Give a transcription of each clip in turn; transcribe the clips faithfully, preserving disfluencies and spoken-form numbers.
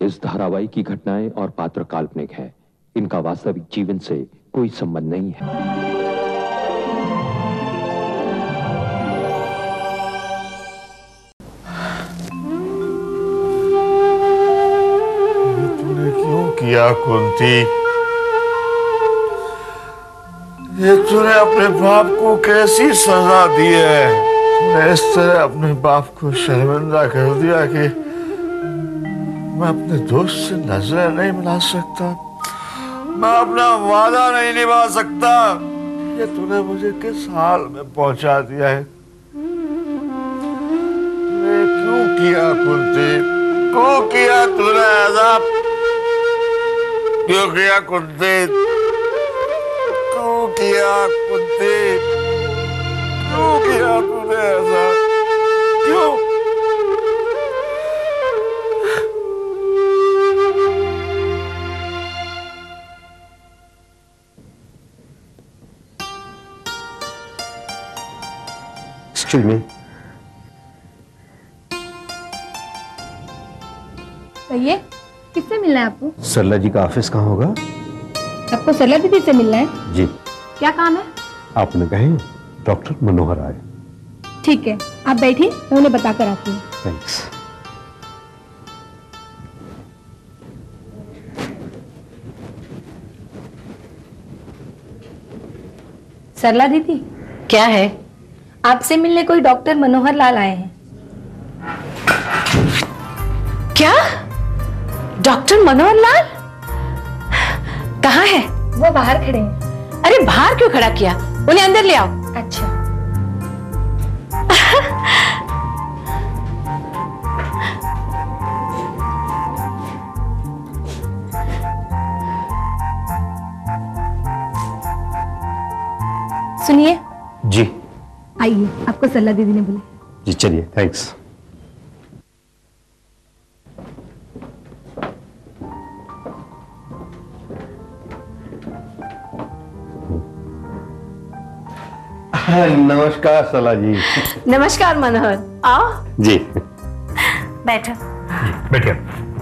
इस धारावाहिक की घटनाएं और पात्र काल्पनिक है। इनका वास्तविक जीवन से कोई संबंध नहीं है। तूने क्यों किया कुंती? ये तूने अपने बाप को कैसी सजा दी है? तूने इस तरह अपने बाप को शर्मिंदा कर दिया कि मैं अपने दोस्त से नजरें नहीं मिला सकता, मैं अपना वादा नहीं निभा सकता। ये तूने मुझे किस हाल में पहुंचा दिया है? तूने क्यों किया कुंती? क्यों किया तूने ऐसा? क्यों किया कुंती? क्यों किया कुंती? क्यों किया तूने ऐसा? क्यों? Excuse me. कहिए, किससे मिलना है आपको? सरला जी का ऑफिस कहाँ होगा? आपको सरला दीदी से मिलना है? जी। क्या काम है? आपने कहे डॉक्टर मनोहर आए। ठीक है, आप बैठिए, मैं उन्हें बता कर आती हूँ। थैंक्स। सरला दीदी, क्या है? आपसे मिलने कोई डॉक्टर मनोहर लाल आए हैं। क्या? डॉक्टर मनोहर लाल कहाँ है? वो बाहर खड़े हैं। अरे बाहर क्यों खड़ा किया? उन्हें अंदर ले आओ। अच्छा। सुनिए। जी। आइए, आपको सरला दीदी ने बुलाया। जी चलिए, थैंक्स। नमस्कार सरला जी। नमस्कार मनोहर, आओ। जी बैठो। बैठिए।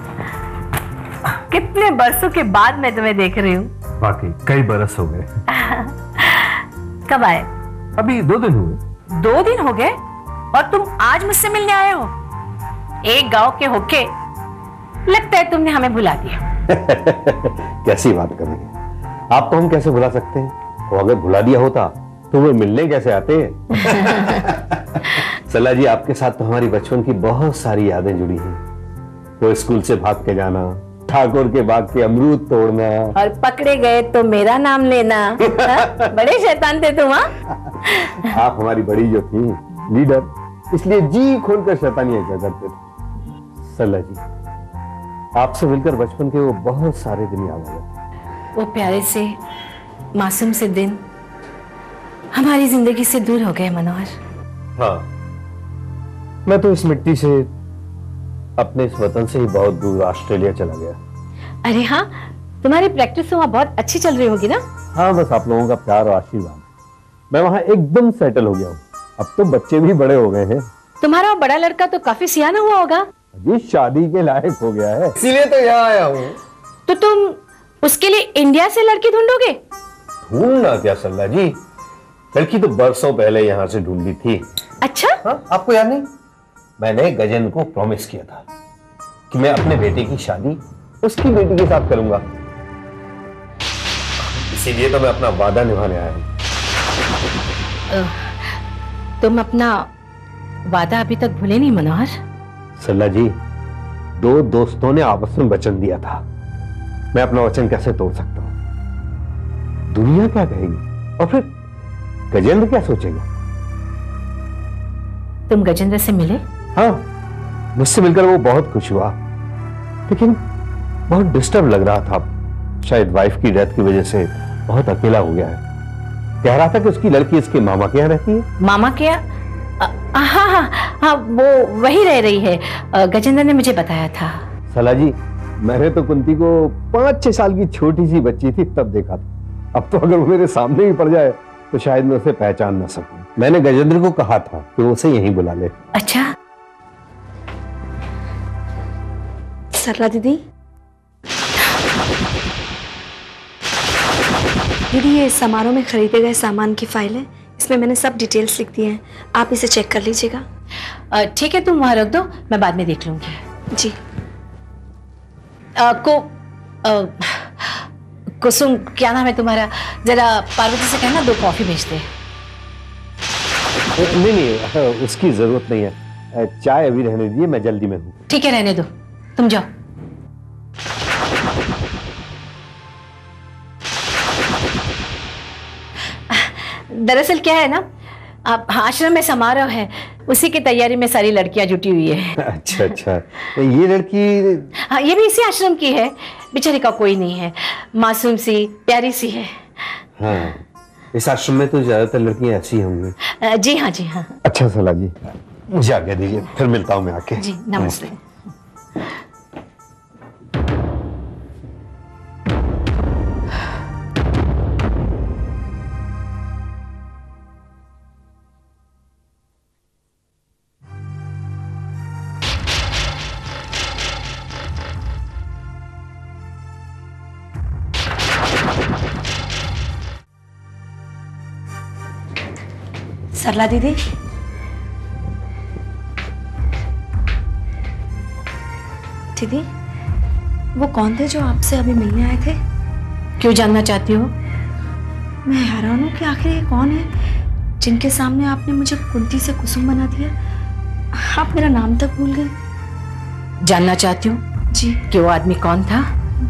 कितने बरसों के बाद मैं तुम्हें देख रही हूँ। वाकई कई बरस हो गए। कब आए? अभी दो दिन हुए। दो दिन हो गए और तुम आज मुझसे मिलने आए हो? एक गांव के होके लगता है तुमने हमें भुला दिया। कैसी बात करेंगे, आपको हम कैसे भुला सकते हैं? वो अगर भुला दिया होता तो वो मिलने कैसे आते हैं? सरला जी, आपके साथ तो हमारी बचपन की बहुत सारी यादें जुड़ी हैं। वो स्कूल से भाग के जाना, ठाकुर के बाग के अमरूद तोड़ना, और पकड़े गए तो मेरा नाम लेना। बड़े शैतान थे तुम। हाँ, आप हमारी बड़ी जो थी लीडर, इसलिए जी खोलकर शैतानियां क्या करते थे। सरला जी, आपसे मिलकर बचपन के वो बहुत सारे दिन याद आ गए। वो प्यारे से मासूम से दिन हमारी जिंदगी से दूर हो गए मनोहर। हाँ, मैं तो इस मिट्टी से, अपने इस वतन से ही बहुत दूर ऑस्ट्रेलिया चला गया। अरे हाँ, तुम्हारी प्रैक्टिस तो वहाँ बहुत अच्छी चल रही होगी ना? हाँ, बस आप लोगों का प्यार और आशीर्वाद, मैं वहाँ एकदम सेटल हो गया हूँ। अब तो बच्चे भी बड़े हो गए हैं। तुम्हारा बड़ा लड़का तो काफी सियाना हुआ होगा। जी, शादी के लायक हो गया है, इसीलिए तो यहाँ आया हूँ। तो तुम उसके लिए इंडिया से लड़की ढूंढोगे? ढूंढना क्या सरला जी, लड़की तो बरसों पहले यहाँ से ढूंढी थी। अच्छा? हाँ, आपको याद नहीं? मैंने गजेंद्र को प्रॉमिस किया था कि मैं अपने बेटे की शादी उसकी बेटी के साथ करूंगा, इसीलिए तो मैं अपना वादा निभाने आया हूं। तुम अपना वादा अभी तक भूले नहीं मनोहर? सरला जी, दो दोस्तों ने आपस में वचन दिया था, मैं अपना वचन कैसे तोड़ सकता हूं? दुनिया क्या कहेगी और फिर गजेंद्र क्या सोचेगा? तुम गजेंद्र से मिले? हाँ, मुझसे मिलकर वो बहुत खुश हुआ, लेकिन बहुत डिस्टर्ब लग रहा था। शायद वाइफ की डेथ की वजह से बहुत अकेला हो गया है। कह रहा था कि उसकी लड़की इसके मामा के यहाँ रहती है। मामा के यहाँ? हाँ हाँ हाँ, वो वही रह रही है, गजेंद्र ने मुझे बताया था। सरला जी, मैंने तो कुंती को पांच छह साल की छोटी सी बच्ची थी तब देखा था। अब तो अगर वो मेरे सामने भी पड़ जाए तो शायद मैं उसे पहचान ना सकूं। मैंने गजेंद्र को कहा था कि वो उसे यहीं बुला ले। अच्छा। सरला दीदी, दीदी, ये समारोह में खरीदे गए सामान की फाइल है, इसमें मैंने सब डिटेल्स लिख दी हैं, आप इसे चेक कर लीजिएगा। ठीक है, तुम वहां रख दो, मैं बाद में देख लूंगी। जी। आ, को आ, कुसुम, क्या नाम है तुम्हारा, जरा पार्वती से कहना दो कॉफी भेज दे। नहीं नहीं, उसकी जरूरत नहीं है, चाय अभी रहने दीजिए, मैं जल्दी में हूँ। ठीक है, रहने दो, तुम जाओ। दरअसल क्या है ना, आप आश्रम में समारोह है, उसी की तैयारी में सारी लड़कियां जुटी हुई है। अच्छा अच्छा, ये लड़की? हाँ, ये भी इसी आश्रम की है, बेचारी का कोई नहीं है, मासूम सी प्यारी सी है। हाँ, इस आश्रम में तो ज्यादातर लड़कियां ऐसी होंगी। जी हाँ, जी हाँ। अच्छा सला जी, मुझे आज्ञा दीजिए, फिर मिलता हूँ मैं आके। जी नमस्ते। सरला दीदी, दीदी वो कौन थे जो आपसे अभी मिलने आए थे? क्यों जानना चाहती हो? मैं हैरान हूँ कि आखिर ये कौन है जिनके सामने आपने मुझे कुंती से कुसुम बना दिया। आप मेरा नाम तक भूल गए। जानना चाहती हो जी कि वो आदमी कौन था?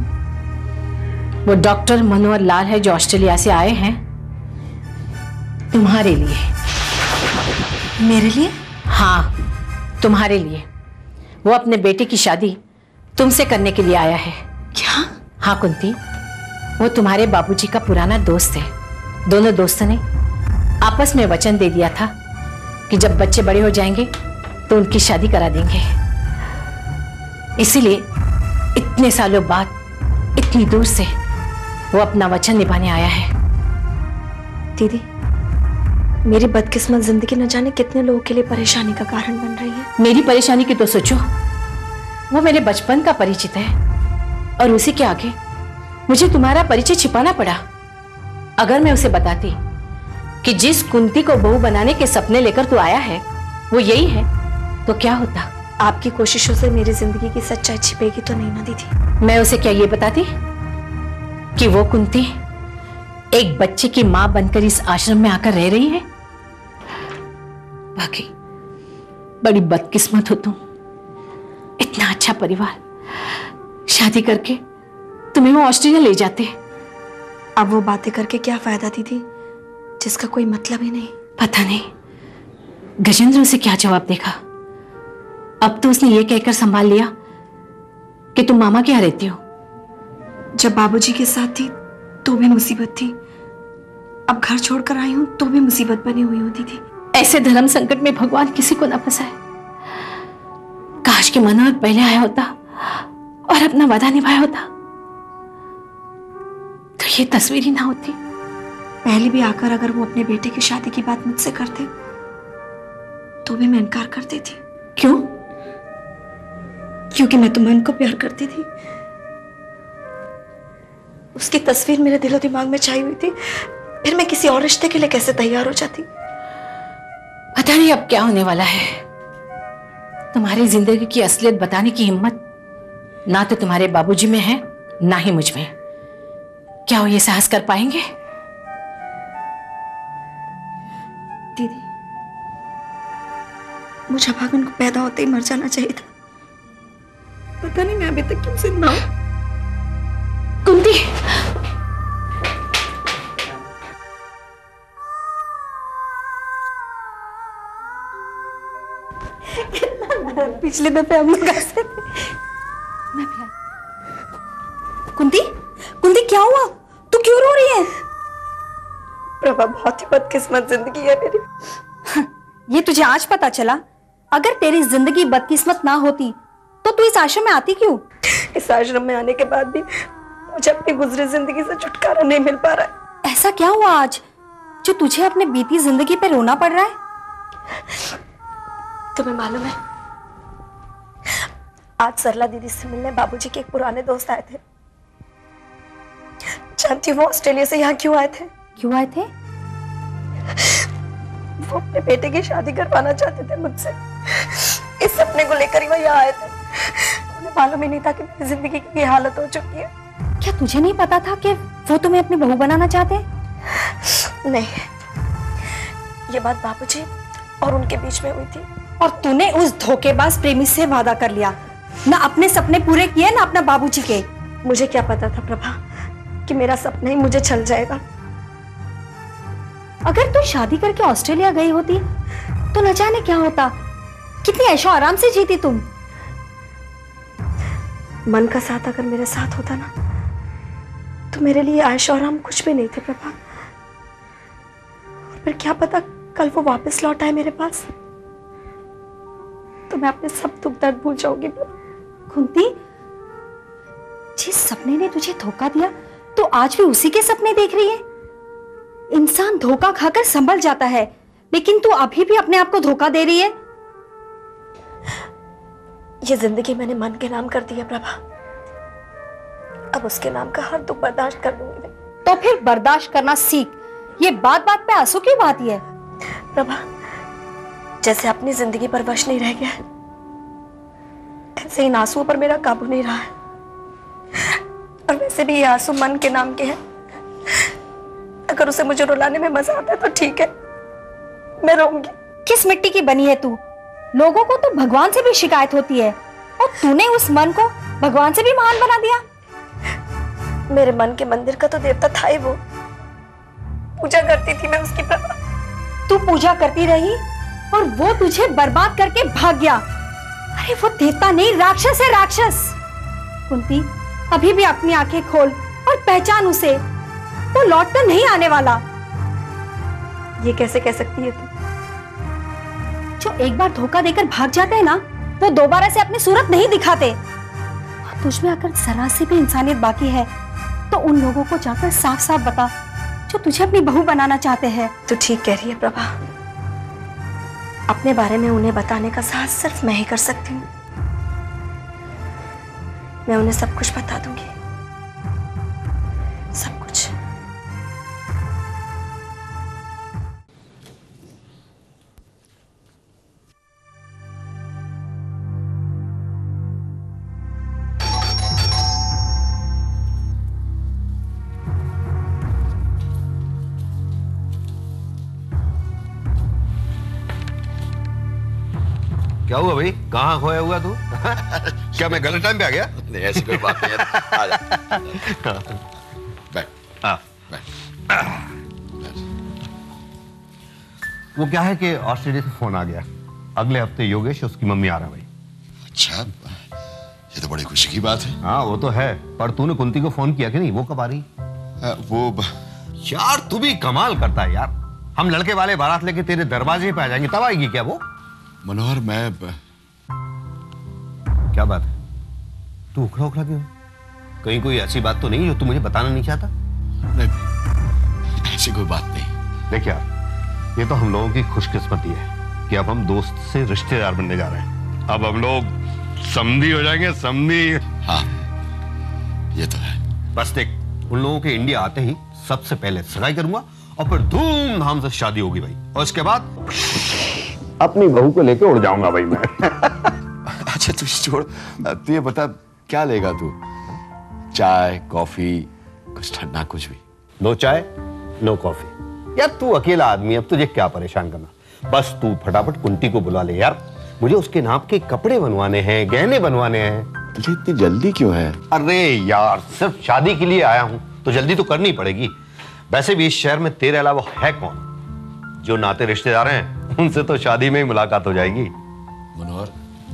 वो डॉक्टर मनोहर लाल है जो ऑस्ट्रेलिया से आए हैं तुम्हारे लिए। मेरे लिए? हाँ, तुम्हारे लिए। वो अपने बेटे की शादी तुमसे करने के लिए आया है। क्या? हाँ कुंती, वो तुम्हारे बाबूजी का पुराना दोस्त है। दोनों दोस्तों ने आपस में वचन दे दिया था कि जब बच्चे बड़े हो जाएंगे तो उनकी शादी करा देंगे। इसीलिए इतने सालों बाद इतनी दूर से वो अपना वचन निभाने आया है। दीदी, मेरी बदकिस्मत जिंदगी न जाने कितने लोगों के लिए परेशानी का कारण बन रही है। मेरी परेशानी की तो सोचो, वो मेरे बचपन का परिचित है और उसी के आगे मुझे तुम्हारा परिचय छिपाना पड़ा। अगर मैं उसे बताती कि जिस कुंती को बहू बनाने के सपने लेकर तू आया है वो यही है, तो क्या होता? आपकी कोशिशों से मेरी जिंदगी की सच्चाई छिपेगी तो नहीं ना दीदी? मैं उसे क्या ये बताती कि वो कुंती एक बच्चे की मां बनकर इस आश्रम में आकर रह रही है? बाकी बड़ी बदकिस्मत हो तुम। इतना अच्छा परिवार, शादी करके तुम्हें वो ऑस्ट्रेलिया ले जाते। अब वो बातें करके क्या फायदा दीदी, जिसका कोई मतलब ही नहीं। पता नहीं गजेंद्र उसे क्या जवाब देगा। अब तो उसने ये कहकर संभाल लिया कि तुम मामा के यहाँ रहती हो। जब बाबूजी के साथ थी तो भी मुसीबत थी, अब घर छोड़कर आई हूं तो भी मुसीबत बनी हुई होती थी। ऐसे धर्म संकट में भगवान किसी को न फंसाए। काश कि मनोहर पहले आया होता और अपना वादा निभाया होता तो ये तस्वीर ही ना होती। पहले भी आकर अगर वो अपने बेटे की शादी की बात मुझसे करते तो भी मैं इनकार करती थी। क्यों? क्योंकि मैं तो मन को प्यार करती थी। उसकी तस्वीर मेरे दिलो दिमाग में छाई हुई थी, फिर मैं किसी और रिश्ते के लिए कैसे तैयार हो जाती? पता नहीं अब क्या होने वाला है। तुम्हारी जिंदगी की असलियत बताने की हिम्मत ना तो तुम्हारे बाबूजी में है ना ही मुझ में। क्या वो ये साहस कर पाएंगे? दीदी, मुझे भागन को पैदा होते ही मर जाना चाहिए था। पता नहीं मैं अभी तक क्यों जिंदा हूं। कुंती, पिछले दफे हम लोग ऐसे थे। मैं भी आई। कुंती, कुंती क्या हुआ? तू क्यों रो रही है? प्रभा, बहुत ही बदकिस्मत जिंदगी है मेरी। ये तुझे आज पता चला? अगर तेरी जिंदगी बदकिस्मत ना होती तो तू इस आश्रम में आती क्यों? इस आश्रम में आने के बाद भी मुझे अपनी गुजरी जिंदगी से छुटकारा नहीं मिल पा रहा है। ऐसा क्या हुआ आज जो तुझे अपने बीती जिंदगी पे रोना पड़ रहा है? तुम्हें मालूम है, आज सरला दीदी से मिलने बाबूजी के एक पुराने दोस्त आए थे। जानती हूँ वो ऑस्ट्रेलिया से यहाँ क्यों आए थे? क्यों आए थे? वो अपने बेटे की शादी करवाना चाहते थे मुझसे। इस सपने को लेकर ही वो यहाँ आए थे। उन्हें मालूम ही नहीं था कि मेरी जिंदगी की हालत हो चुकी है। क्या तुझे नहीं पता था कि वो तुम्हें अपनी बहू बनाना चाहते? नहीं, ये बात बाबूजी और उनके बीच में हुई थी। और तूने उस धोखेबाज प्रेमी से वादा कर लिया, ना अपने सपने पूरे किए ना अपना बाबूजी के। मुझे क्या पता था प्रभा कि मेरा सपना ही मुझे छल जाएगा। अगर तू शादी करके ऑस्ट्रेलिया गई होती तो न जाने क्या होता। कितनी ऐशो आराम से जीती तुम। मन का साथ अगर मेरे साथ होता ना तो मेरे लिए ऐशो आराम कुछ भी नहीं थे प्रभा। और फिर क्या पता कल वो वापस लौट आए मेरे पास तो मैं अपने सब दुख दर्द भूल जाऊंगी। कुंती, जिस सपने ने तुझे धोखा दिया तो आज भी उसी के सपने देख रही है। इंसान धोखा खाकर संभल जाता है, लेकिन तू अभी भी अपने आप को धोखा दे रही है। ये जिंदगी मैंने मन के नाम कर दी है प्रभा। अब उसके नाम का हर दुख बर्दाश्त कर लूंगी मैं। तो फिर बर्दाश्त करना सीख। ये बात बात पे आंसू क्यों बहाती है? प्रभा, जैसे अपनी जिंदगी पर वश नहीं रह गया ऐसे इन आंसुओं पर मेरा काबू नहीं रहा है। और वैसे भी ये आंसू मन के नाम के हैं। अगर उसे मुझे रुलाने में मजा आता है तो ठीक है, मैं रोऊंगी। किस मिट्टी की बनी है तू? लोगों को तो भगवान से भी शिकायत होती है और तूने उस मन को भगवान से भी महान बना दिया। मेरे मन के मंदिर का तो देवता था ही वो। पूजा करती थी मैं उसकी प्रभा। तू पूजा करती रही और वो तुझे बर्बाद करके भाग गया। अरे वो देवता नहीं, राक्षस है, राक्षस। कुंती, अभी भी अपनी आंखें खोल और पहचान उसे। वो लौट कर नहीं आने वाला। ये कैसे कह सकती है तू? जो एक बार धोखा देकर भाग जाते हैं ना, वो दोबारा से अपनी सूरत नहीं दिखाते। और तुझमें अगर जरा सी भी इंसानियत बाकी है तो उन लोगों को जाकर साफ साफ बता जो तुझे अपनी बहू बनाना चाहते हैं। तू ठीक कह रही है प्रभा। अपने बारे में उन्हें बताने का साहस सिर्फ मैं ही कर सकती हूँ। मैं उन्हें सब कुछ बता दूंगी, सब कुछ। क्या हुआ भाई, कहाँ खोया हुआ तू? क्या मैं गलत टाइम पे आ गया? नहीं, ऐसी कोई बात नहीं है। आ जा। बैठ। हाँ। बैठ। वो क्या है कि ऑस्ट्रेलिया से फोन आ गया, अगले हफ्ते योगेश उसकी मम्मी आ रहा है भाई। अच्छा, ये तो बड़ी खुशी की बात है। हाँ वो तो है, पर तूने कुंती को फोन किया कि नहीं? वो कब आ रही? आ, वो ब... यार तू भी कमाल करता है यार। हम लड़के वाले बारात लेके तेरे दरवाजे पे आ जाएंगे, तब आएगी क्या वो? मनोहर, मैं ब... क्या बात है? तू उखड़ा उखड़ा क्यों? कहीं कोई ऐसी बात तो नहीं जो तू मुझे बताना नहीं चाहता? नहीं, ऐसी कोई बात नहीं। देख यार, ये तो हम लोगों की खुशकिस्मती है कि अब हम दोस्त से रिश्तेदार बनने जा रहे हैं। अब हम लोग समधी हो जाएंगे, समधी। हाँ, ये तो है। बस देख, उन लोगों के इंडिया आते ही सबसे पहले सगाई करूंगा और फिर धूमधाम से शादी होगी भाई, और उसके बाद अपनी बहू को लेके उड़ जाऊंगा भाई मैं। अच्छा तू छोड़, तू ये बता क्या लेगा तू? चाय, कॉफी, कुछ ठंडा, कुछ भी? नो चाय, नो कॉफी। यार तू अकेला आदमी, अब तुझे क्या परेशान करना। बस तू फटाफट कुंती को बुला ले यार, मुझे उसके नाप के कपड़े बनवाने हैं, गहने बनवाने हैं। तुझे इतनी जल्दी क्यों है? अरे यार, सिर्फ शादी के लिए आया हूं तो जल्दी तो करनी पड़ेगी। वैसे भी इस शहर में तेरे अलावा है कौन? जो नाते रिश्तेदार हैं उनसे तो शादी में ही मुलाकात हो जाएगी। मनोहर,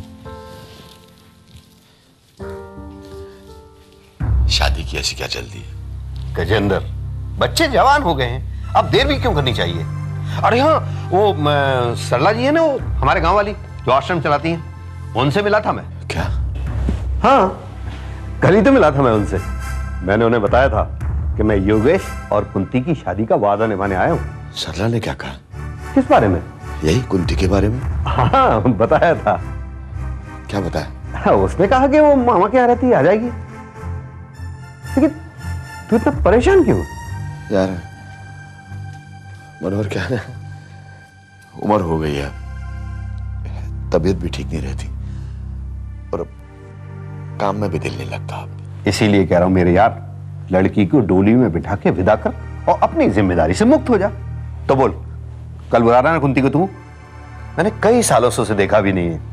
शादी की ऐसी क्या जल्दी है? गजेंद्र, बच्चे जवान हो गए हैं, अब देर भी क्यों करनी चाहिए? अरे हाँ, वो म, सरला जी है ना, वो हमारे गांव वाली जो आश्रम चलाती हैं, उनसे मिला था मैं। क्या? हाँ, कल ही तो मिला था मैं उनसे। मैंने उन्हें बताया था कि मैं योगेश और कुंती की शादी का वादा निभाने आया हूँ। सरला ने क्या कहा? किस बारे में? यही कुंती के बारे में। हाँ, बताया था। क्या बताया? हाँ, उसने कहा कि वो मामा के यहाँ रहती है, आ जाएगी। लेकिन तू इतना परेशान क्यों? यार मनोहर, क्या है, उम्र हो गई है, तबीयत भी ठीक नहीं रहती और काम में भी दिल नहीं लगता अब। इसीलिए कह रहा हूं मेरे यार, लड़की को डोली में बिठा के विदा कर और अपनी जिम्मेदारी से मुक्त हो जा। तो बोल, कल बुला रहा ना कुंती को तू? मैंने कई सालों से उसे देखा भी नहीं है।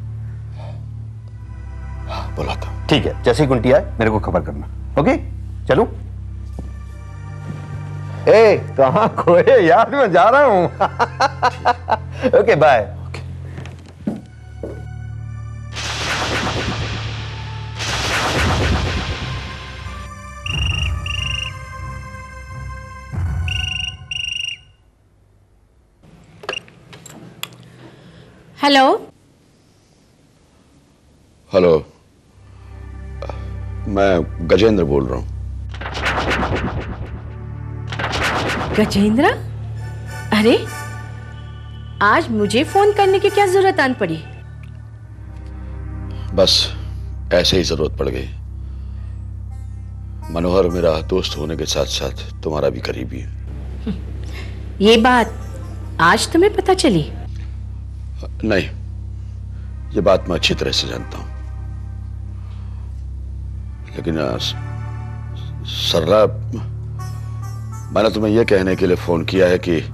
बुलाता हूं। ठीक है, जैसे ही कुंती आए मेरे को खबर करना। ओके, चलूं? ए, कहां खोए यार, मैं जा रहा हूं। Okay, bye. हेलो। हेलो, मैं गजेंद्र बोल रहा हूं। गजेंद्र? अरे, आज मुझे फोन करने की क्या जरूरत आन पड़ी? बस ऐसे ही जरूरत पड़ गई। मनोहर मेरा दोस्त होने के साथ साथ तुम्हारा भी करीबी है। ये बात आज तुम्हें पता चली? नहीं, ये बात मैं अच्छी तरह से जानता हूं, लेकिन सरला, मैंने तुम्हें यह कहने के लिए फोन किया है कि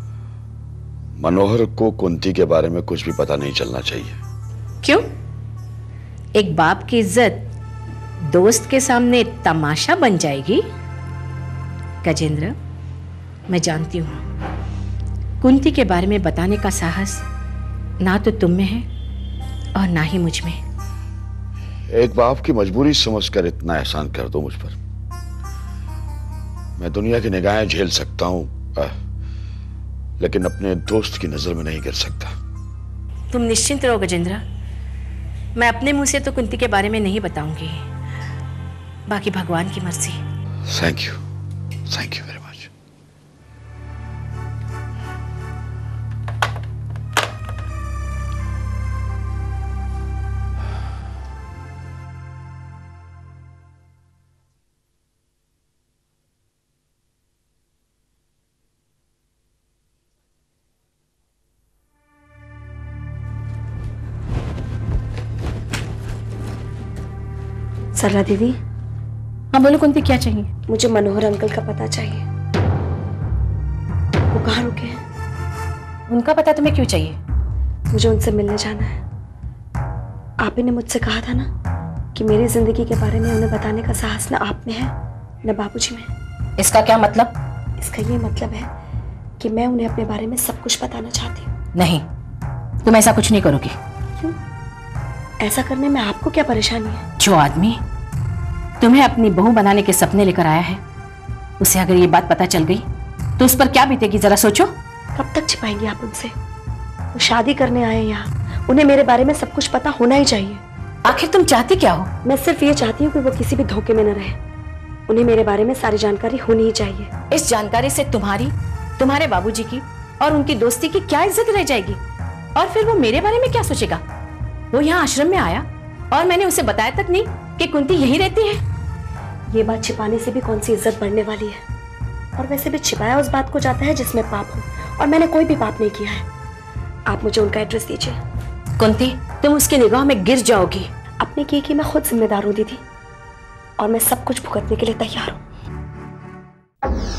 मनोहर को कुंती के बारे में कुछ भी पता नहीं चलना चाहिए। क्यों? एक बाप की इज्जत दोस्त के सामने तमाशा बन जाएगी? गजेंद्र, मैं जानती हूं कुंती के बारे में बताने का साहस ना तो तुम में है और ना ही मुझ में। एक बाप की मजबूरी समझकर इतना एहसान कर दो मुझ पर। मैं दुनिया की निगाहें झेल सकता हूं, लेकिन अपने दोस्त की नजर में नहीं गिर सकता। तुम निश्चिंत रहो गजेंद्र, मैं अपने मुंह से तो कुंती के बारे में नहीं बताऊंगी, बाकी भगवान की मर्जी। Thank you, thank you very much. Sarla दीदी। हाँ बोलो कुंती, क्या चाहिए? मुझे मनोहर अंकल का पता चाहिए। वो कहाँ रुके हैं? उनका पता तुम्हें क्यों चाहिए? मुझे उनसे मिलने जाना है। आप ही ने मुझसे कहा था ना कि मेरी जिंदगी के बारे में उन्हें बताने का साहस न आप में है न बाबूजी में। इसका क्या मतलब? इसका ये मतलब है कि मैं उन्हें अपने बारे में सब कुछ बताना चाहती हूँ। नहीं, तुम ऐसा कुछ नहीं करोगी। क्यों? ऐसा करने में आपको क्या परेशानी है? जो आदमी तुम्हें अपनी बहू बनाने के सपने लेकर आया है, उसे अगर ये बात पता चल गई तो उस पर क्या बीतेगी, जरा सोचो। कब तक छिपाएंगे आप उनसे? वो शादी करने आए यहाँ, उन्हें मेरे बारे में सब कुछ पता होना ही चाहिए। आखिर तुम चाहती क्या हो? मैं सिर्फ ये चाहती हूँ कि वो किसी भी धोखे में न रहे। उन्हें मेरे बारे में सारी जानकारी होनी ही चाहिए। इस जानकारी से तुम्हारी, तुम्हारे बाबूजी की और उनकी दोस्ती की क्या इज्जत रह जाएगी? और फिर वो मेरे बारे में क्या सोचेगा? वो यहाँ आश्रम में आया और मैंने उसे बताया तक नहीं कि कुंती यहीं रहती है। ये बात छिपाने से भी कौन सी इज्जत बढ़ने वाली है? और वैसे भी छिपाया उस बात को जाता है जिसमें पाप हो, और मैंने कोई भी पाप नहीं किया है। आप मुझे उनका एड्रेस दीजिए। कुंती, तुम उसकी निगाह में गिर जाओगी। अपने किए की मैं खुद जिम्मेदार हूँ दीदी, और मैं सब कुछ भुगतने के लिए तैयार हूँ।